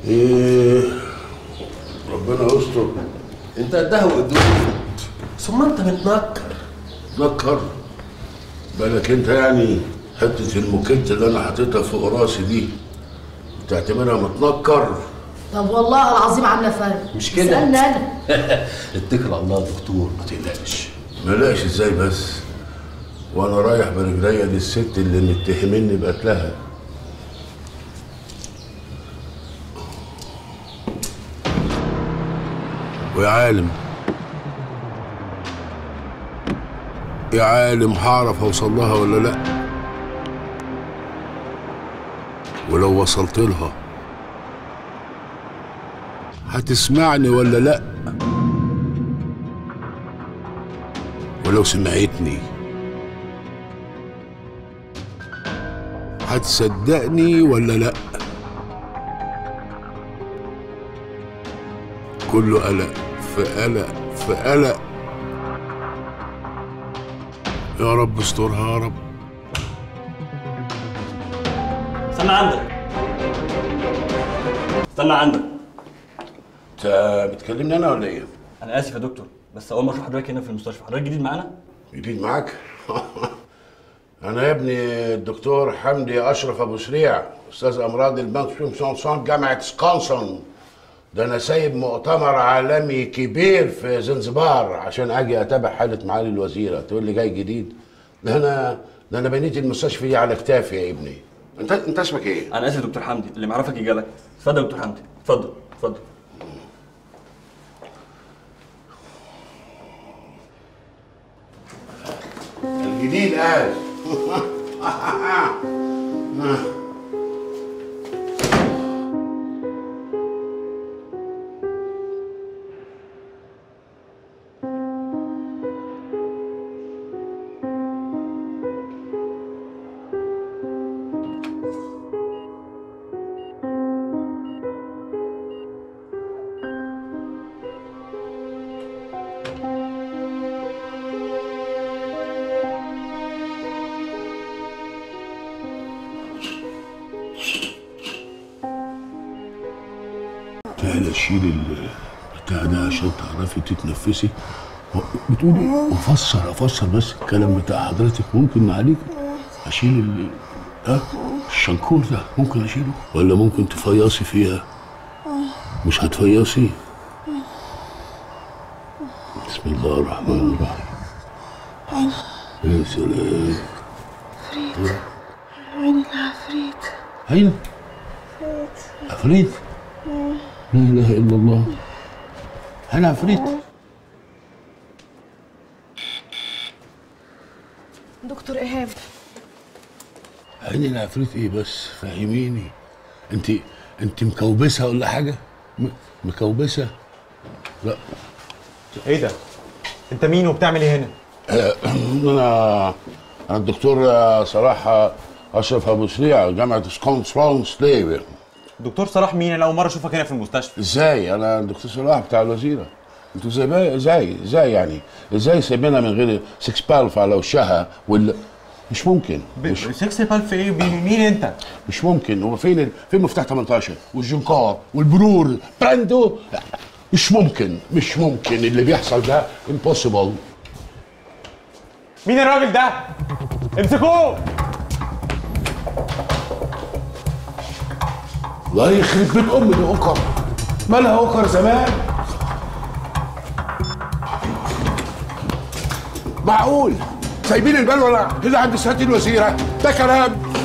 ايه، ربنا يستر. انت قدها وقدود، ثم انت متنكر بالك انت، يعني حته الموكيت اللي انا حاططها فوق راسي دي بتعتبرها متنكر؟ طب والله العظيم عامله فرق. مش كده؟ اسالني انا. اتكل على الله يا دكتور، ما تقلقش. ما لاقش ازاي بس وانا رايح برجليا للست اللي متهمني بقتلها. ويا عالم يا عالم هعرف اوصل لها ولا لا، ولو وصلت لها هتسمعني ولا لا، ولو سمعتني هتصدقني ولا لا. كله قلق في قلق في قلق. يا رب استرها يا رب. استنى عندك. انت بتكلمني انا ولا ايه؟ انا اسف يا دكتور، بس اول ما اشوف حضرتك هنا في المستشفى. حضرتك جديد معانا؟ جديد معاك؟ انا يا ابني الدكتور حمدي اشرف ابو سريع، استاذ امراض البنك جامعه سكونسون. ده انا سايب مؤتمر عالمي كبير في زنزبار عشان اجي اتابع حاله معالي الوزيره. تقول لي جاي جديد؟ ده انا بنيت المستشفى دي على كتافي يا ابني. انت اسمك ايه؟ انا اسف يا دكتور حمدي، اللي معرفك يجالك. اتفضل يا دكتور حمدي، اتفضل. الجديد قال. تعالى شيل البتاع ده عشان تعرفي تتنفسي. بتقولي افسر بس الكلام بتاع حضرتك. ممكن عليك اشيل الشنكور ده؟ ممكن اشيله ولا ممكن تفيصي فيها؟ مش هتفيصي؟ بسم الله الرحمن الرحيم. يا سلام. عين العفريت. عين عفريت؟ لا اله الا الله. عين عفريت؟ دكتور ايهاب. عين العفريت ايه بس؟ فهميني. انت مكوبسه ولا حاجه؟ مكوبسه؟ لا. ايه ده؟ انت مين وبتعمل ايه هنا؟ انا الدكتور صلاح اشرف ابو سريع، جامعه سكونسون سليفي. دكتور صلاح مين؟ انا اول مره اشوفك هنا في المستشفى. ازاي؟ انا الدكتور صلاح بتاع الوزيره. انتوا ازاي يعني؟ ازاي سايبينها من غير 6 بالف على وشها مش ممكن. 6 بالف ايه؟ مين انت؟ مش ممكن. هو فين مفتاح 18 والجنكار والبرور براندو؟ مش ممكن اللي بيحصل ده impossible. مين الراجل ده؟ امسكوه. الله يخرب بيت دي اوكر. مالها اوكر زمان؟ معقول سايبين البلوه اللي عند سياده الوزيره؟ ده كلام؟